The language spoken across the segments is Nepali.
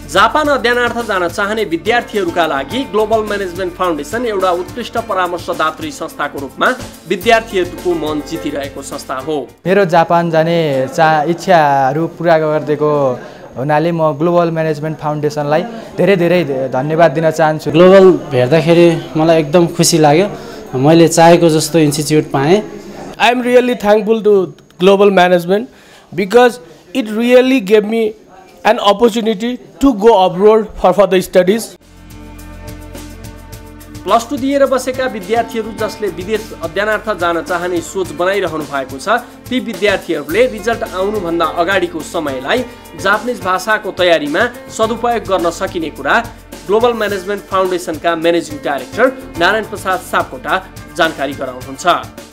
जापान अध्ययनार्थ जान चाहने विद्यार्थीहरूका लागि ग्लोबल म्यानेजमेन्ट फाउन्डेसन एउटा उत्कृष्ट परामर्शदात्री संस्थाको रूपमा विद्यार्थीहरूको मन जितिरहेको संस्था हो। मेरो जापान जाने इच्छाहरू पूरा गरिदिएको हुनाले म ग्लोबल म्यानेजमेन्ट फाउन्डेसनलाई धेरै धेरै धन्यवाद दिन चाहन्छु। ग्लोबल हेर्दाखेरि मलाई एकदम खुसी लाग्यो, मैले चाहेको जस्तो इन्स्टिट्युट पाएँ। I am really thankful to Global Management because it really gave me an opportunity to go abroad for further studies. Plus 2 दिएर बसेका विद्यार्थीहरू जसले विदेश अध्ययनार्थ जान चाहने सोच बनाइरहनु भएको छ, ती विद्यार्थीहरूले रिजल्ट आउनुभन्दा अगाडिको समयलाई जापानिज भाषाको तयारीमा सदुपयोग गर्न सकिने कुरा ग्लोबल म्यानेजमेन्ट फाउन्डेसनका म्यानेजिङ डाइरेक्टर नारायण प्रसाद सापकोटा जानकारी गराउनुहुन्छ।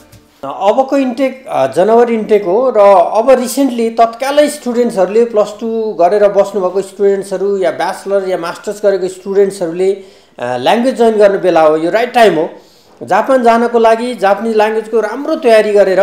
अबको इन्टेक जनवरी इन्टेक हो र अब रिसेन्टली तत्कालै स्टुडेन्ट्सहरूले प्लस 2 गरेर बस्नुभएको स्टुडेन्ट्सहरू या ब्याचलर या मास्टर्स गरेको स्टुडेन्ट्सहरूले ल्याङ्ग्वेज जोइन गर्ने बेला हो, यो राइट टाइम हो। जापान जानको लागि जापानिज ल्याङ्ग्वेजको राम्रो तयारी गरेर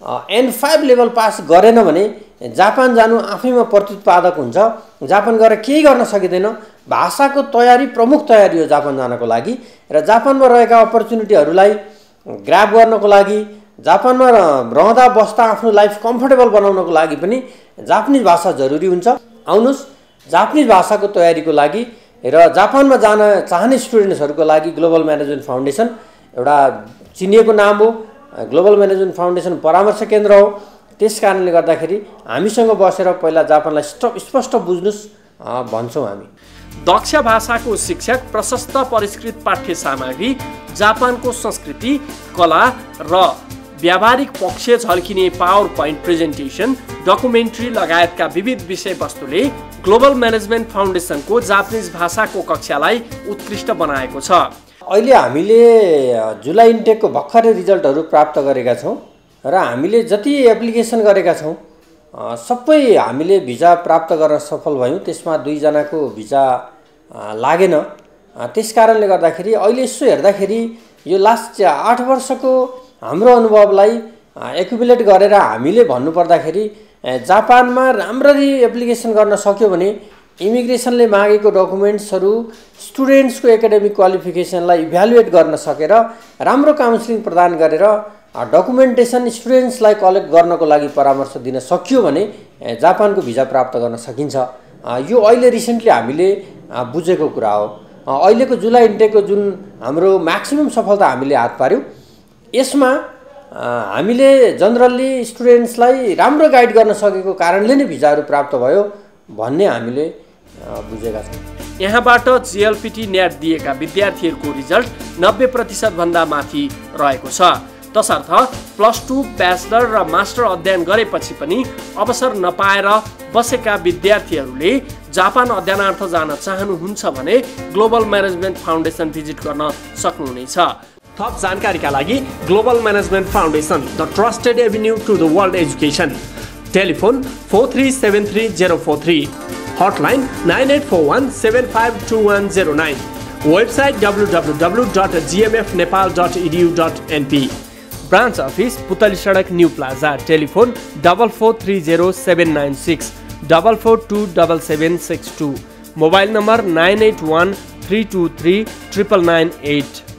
N5 लेभल पास गरेन भने जापान जानु आफैमा प्रत्युत्पादक हुन्छ। जापान गएर केही गर्न सकिँदैन। भाषाको तयारी प्रमुख तयारी हो जापान जानको लागि र जापानमा रहेका अपर्च्युनिटीहरूलाई ग्राब गर्नको लागि, जापानमा रहँदा बस्दा आफ्नो लाइफ कम्फर्टेबल बनाउनको लागि पनि जापानिज भाषा जरुरी हुन्छ। आउनुहोस्, जापानिज भाषाको तयारीको लागि र जापानमा जान चाहने स्टुडेन्ट्सहरूको लागि ग्लोबल म्यानेजमेन्ट फाउन्डेसन एउटा चिनिएको नाम हो। ग्लोबल म्यानेजमेन्ट फाउन्डेसन परामर्श केन्द्र हो। त्यस कारणले गर्दाखेरि हामीसँग बसेर पहिला जापानलाई स्पष्ट बुझ्नुस् भन्छौँ हामी। दक्ष भाषाको शिक्षक, प्रशस्त परिष्कृत पाठ्य सामग्री, जापानको संस्कृति, कला र व्यावहारिक पक्ष झल्किने पावर पोइन्ट प्रेजेन्टेसन, डकुमेन्ट्री लगायतका विविध विषयवस्तुले ग्लोबल म्यानेजमेन्ट फाउन्डेसनको जापानिज भाषाको कक्षालाई उत्कृष्ट बनाएको छ। अहिले हामीले जुलाई इन्टेकको भर्खरै रिजल्टहरू प्राप्त गरेका छौँ र हामीले जति एप्लिकेसन गरेका छौँ सबै हामीले भिजा प्राप्त गर्न सफल भयौँ। त्यसमा 2 जनाको भिजा लागेन। त्यस कारणले गर्दाखेरि अहिले यसो हेर्दाखेरि यो लास्ट 8 वर्षको हाम्रो अनुभवलाई एक्युमुलेट गरेर हामीले भन्नुपर्दाखेरि जापानमा राम्ररी एप्लिकेसन गर्न सक्यो भने इमिग्रेसनले मागेको डकुमेन्ट्सहरू स्टुडेन्ट्सको एकाडेमिक क्वालिफिकेसनलाई इभ्यालुएट गर्न सकेर राम्रो काउन्सिलिङ प्रदान गरेर डकुमेन्टेसन स्टुडेन्ट्सलाई कलेक्ट गर्नको लागि परामर्श दिन सकियो भने जापानको भिजा प्राप्त गर्न सकिन्छ। यो अहिले रिसेन्टली हामीले बुझेको कुरा हो। अहिलेको जुलाई इन्टेकको जुन हाम्रो म्याक्सिमम सफलता हामीले हात पार्यौँ, यसमा हामीले जनरली स्टुडेन्ट्सलाई राम्रो गाइड गर्न सकेको कारणले नै भिजाहरू प्राप्त भयो भन्ने हामीले बुझेका छौँ। यहाँबाट JLPT नेट दिएका विद्यार्थीहरूको रिजल्ट 90% भन्दा माथि रहेको छ। तसर्थ प्लस 2 ब्याचलर र मास्टर अध्ययन गरेपछि पनि अवसर नपाएर बसेका विद्यार्थीहरूले जापान अध्ययनार्थ जान चाहनुहुन्छ भने ग्लोबल म्यानेजमेन्ट फाउन्डेसन भिजिट गर्न सक्नुहुनेछ। थप जानकारीका लागि global management foundation, the trusted avenue to the world education. Telephone 4373 hotline 9841752109, website www.gmfnepal.edu.np, branch office Putali Sadak new plaza, telephone 44307964 44277762, mobile number 9813239998।